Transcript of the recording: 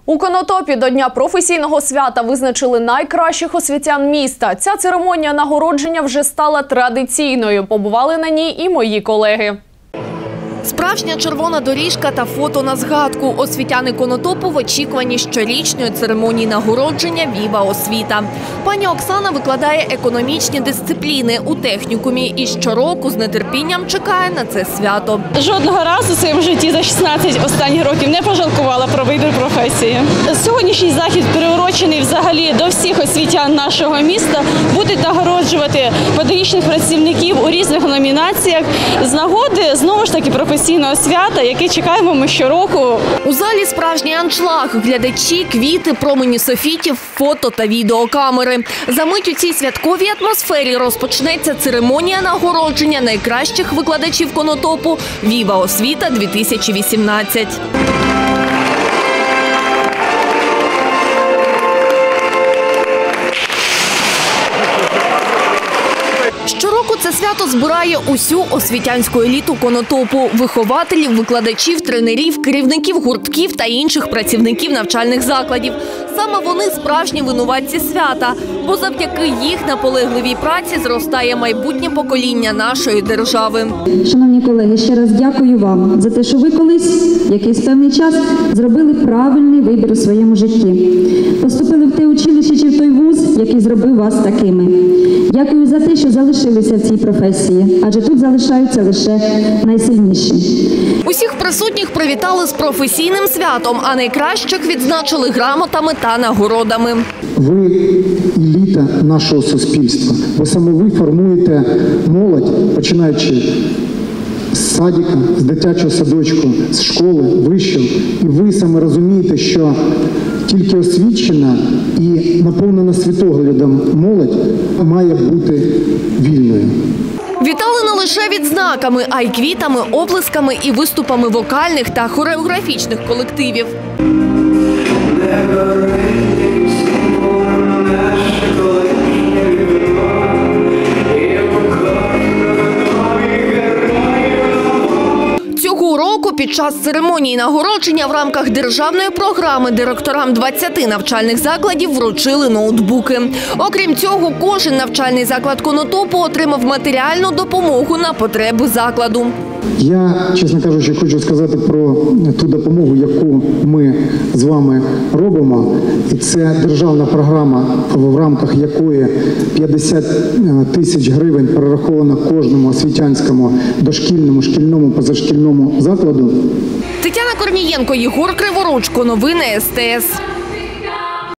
У Конотопі до Дня професійного свята визначили найкращих освітян міста. Ця церемонія нагородження вже стала традиційною. Побували на ній і мої колеги. Справжня червона доріжка та фото на згадку. Освітяни Конотопу в очікуванні щорічної церемонії нагородження «Віва освіта». Пані Оксана викладає економічні дисципліни у технікумі і щороку з нетерпінням чекає на це свято. Жодного разу в своєму житті за 16 останніх років не пожалкувала про вибір професії. Сьогоднішній захід приурочений взагалі до всіх освітян нашого міста. Будуть нагороджувати педагогічних працівників у різних номінаціях з нагоди, знову ж таки, професійного свята, яке чекаємо ми щороку. У залі справжній аншлаг, глядачі, квіти, промені софітів, фото та відеокамери. За мить у цій святковій атмосфері розпочнеться церемонія нагородження найкращих викладачів Конотопу «Віва освіта-2018». Щороку це свято збирає усю освітянську еліту Конотопу – вихователів, викладачів, тренерів, керівників гуртків та інших працівників навчальних закладів. Саме вони справжні винуватці свята, бо завдяки їх наполегливій праці зростає майбутнє покоління нашої держави. Шановні колеги, ще раз дякую вам за те, що ви колись, якийсь певний час, зробили правильний вибір у своєму житті. Поступили в те училище чи в той вуз, який зробив вас такими. Дякую за те, що залишилися в цій професії, адже тут залишаються лише найсильніші. Усіх присутніх привітали з професійним святом, а найкращих відзначили грамотами та нагородами. Ви еліта нашого суспільства. Ви саме ви формуєте молодь, починаючи з садика, з дитячого садочку, з школи, вишів. І ви саме розумієте, що тільки освічена і наповнена світоглядом молодь має бути вільною. Вітали не лише відзнаками, а й квітами, оплесками і виступами вокальних та хореографічних колективів. Цього року під час церемонії нагородження в рамках державної програми директорам 20 навчальних закладів вручили ноутбуки. Окрім цього, кожен навчальний заклад Конотопу отримав матеріальну допомогу на потреби закладу. Я, чесно кажучи, хочу сказати про ту допомогу, яку ми з вами робимо. І це державна програма, в рамках якої 50 тисяч гривень перераховано кожному освітянському дошкільному, шкільному, позашкільному закладу. Тетяна Корнієнко, Єгор Криворучко. Новини СТС.